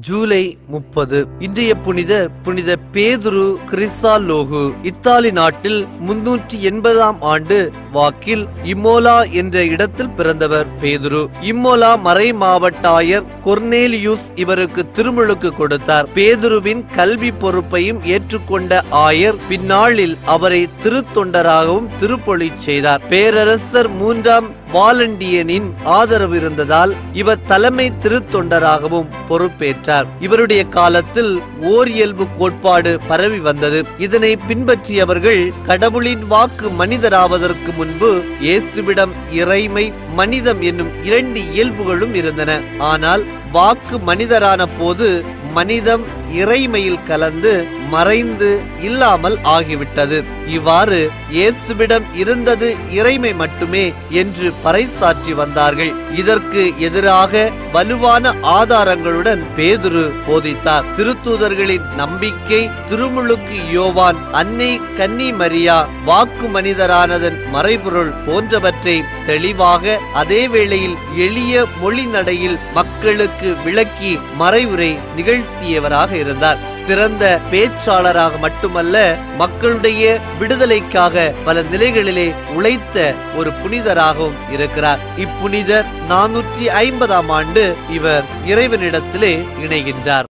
ஜூலை 30. இன்றைய புனித பேதுரு கிறிஸ்தாலோகு. இத்தாலி நாட்டில் 380ஆம் ஆண்டு வாக்கில் இம்மோலா என்ற இடத்தில் பிறந்தவர் பேதுரு. இம்மோலா மறை மாவட்ட ஆயர் கொர்னேலியுஸ் இவருக்கு திருமுழுக்கு கொடுத்தார். பேதுருவின் கல்வி பொறுப்பையும் ஏற்றுக்கொண்ட ஆயர் பின்னாளில் அவரை திருத்தொண்டராகவும் திருப்பொழி செய்தார். பேரரசர் 3ஆம் வாலண்டியனின் ஆதரவு இருந்ததால் இவர் தலைமை திருத்தொண்டராகவும் பொறுப்பேற்றார். இவருடைய காலத்தில் ஓர் இயல்பு கோட்பாடு பரவி வந்தது. இதனை பின்பற்றியவர்கள் கடவுளின் வாக்கு மனிதராவதற்கு முன்பு இயேசுவிடம் இறைமை மனிதம் என்னும் 2 இயல்புகளும் இருந்தன. ஆனால் வாக்கு மனிதரான போது மனிதம் இறைமையில் கலந்து மறைந்து இல்லாமல் ஆகிவிட்டது. இவ்வாறு இயேசுவிடம் இருந்தது இறைமை மட்டுமே என்று பறைசாற்றி வந்தார்கள். இதற்கு எதிராக வலுவான ஆதாரங்களுடன் பேதுரு போதித்தார். திருத்தூதர்களின் நம்பிக்கை, திருமுழுக்கு யோவான், அன்னை கன்னி மரியா, வாக்கு மனிதரானதன் மறைபொருள் போன்றவற்றை தெளிவாக அதே வேளையில் எளிய மொழி நடையில் மக்களுக்கு விளக்கி மறைவுரை நிகழ்த்தியவராக இருந்தார். சிறந்த பேச்சாளராக மட்டுமல்ல, மக்களுடைய விடுதலைக்காக பல நிலைகளிலே உழைத்த ஒரு புனிதராகவும் இருக்கிறார். இப்புனிதர் 450ஆம் ஆண்டு இவர் இறைவனிடத்திலே இணைகின்றார்.